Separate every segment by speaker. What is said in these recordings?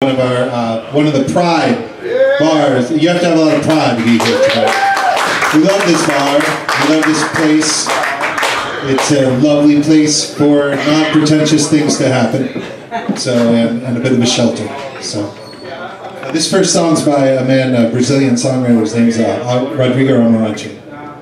Speaker 1: One of the Pride bars. You have to have a lot of pride to be here tonight. We love this bar. We love this place. It's a lovely place for non-pretentious things to happen. So, and a bit of a shelter. So, this first song's by a man, a Brazilian songwriter. His name's Rodrigo Amarante.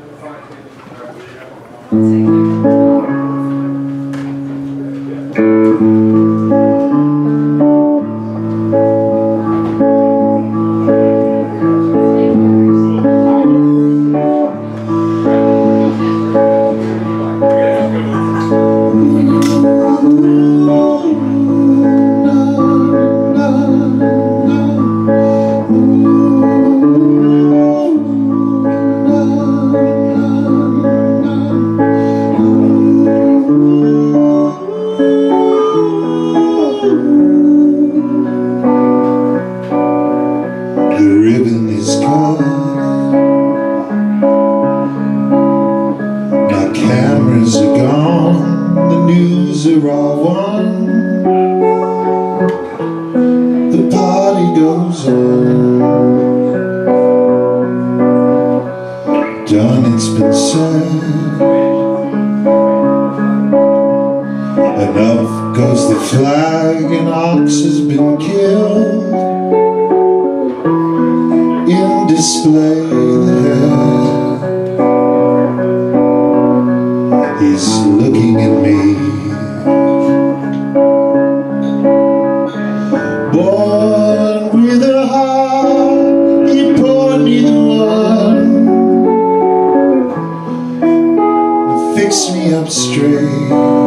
Speaker 1: Cameras are gone, the news are all won, the party goes on. Done, it's been said, enough goes the flag, an ox has been killed. In display the head, he's looking at me. Born with a heart, he poured me the one, and fixed me up straight.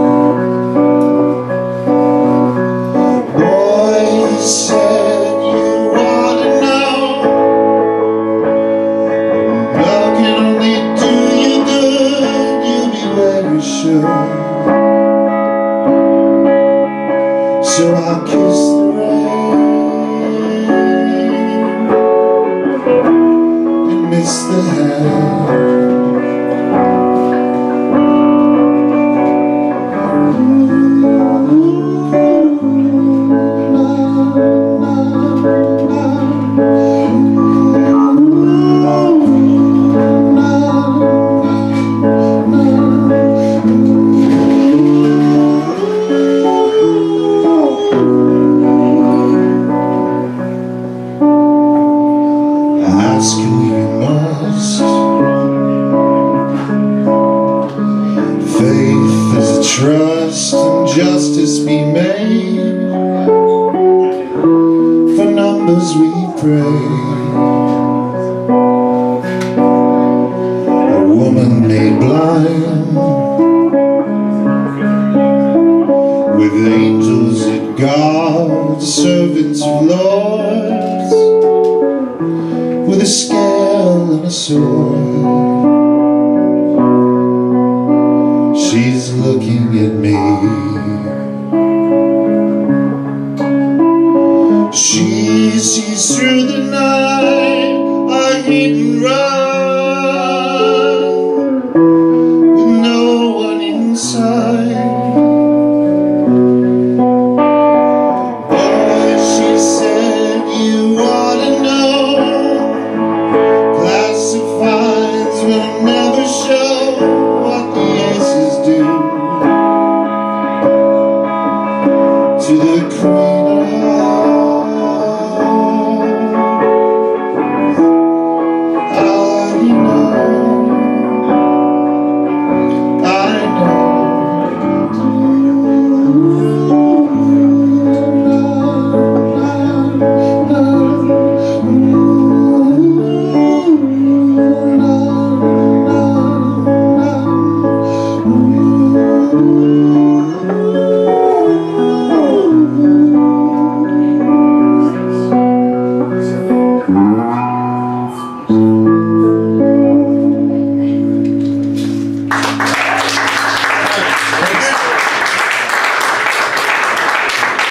Speaker 1: Boy, he said, you ought to know, love can only do you good, you'll be where you should. So I'll kiss the rain and miss the hand. Ask who you must. Faith is a trust and justice be made. For numbers we pray. A woman made blind, with angels that guard, servants of lords, with a scale and a sword. She's looking at me. She sees through the night, I hate and run.